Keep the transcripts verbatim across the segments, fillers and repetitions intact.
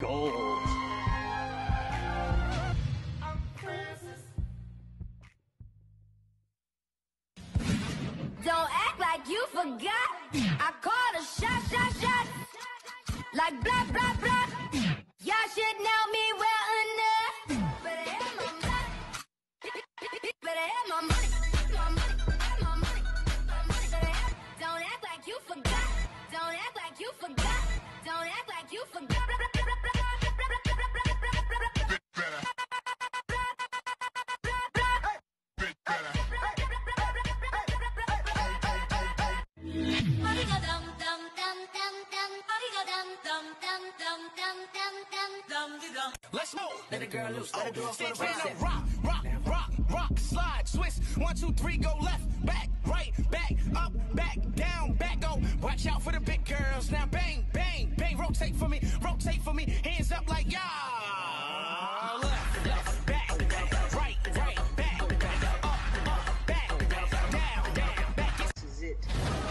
gold. Don't act like you forgot. I called a shot, shot, shot. Like blah, blah, blah. Y'all should know me well enough. Better have my money. Better have my money. My money, my money, my money. Better have. Don't act like you forgot. Don't act like you forgot. Don't act like you forgot. Let's move. Let the girl loose. Let her do it for the first rock, rock, rock, rock, slide, twist. One, two, three, go left, back, right, back, up, back, down, back, go. Watch out for the big girls. Now bang, bang, bang. Rotate for me, rotate for me. Hands up like y'all. Left, left, back, right, right, back, up, up, back, down, down, back. This is it.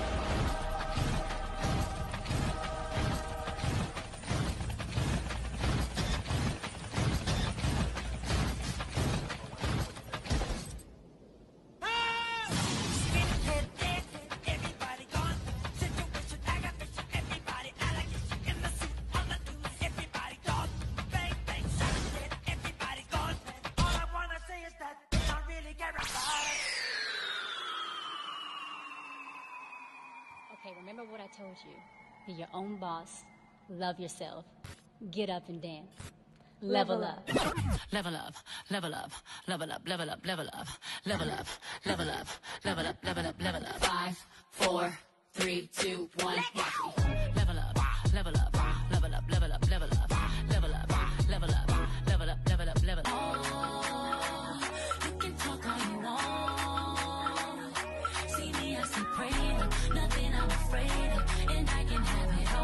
Okay, remember what I told you. Be your own boss. Love yourself. Get up and dance. Level up. Level up, level up, level up, level up, level up, level up, level up, level up, level up, level up. Five, four, three, two, one. Level up, level up, level up, level up, level up, level up, level up, level up, level up, level up. You can talk all you want. See me, I see praying. Nothing I'm afraid of, and I can have it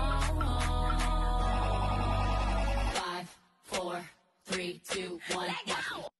all. Five, four, three, two, one.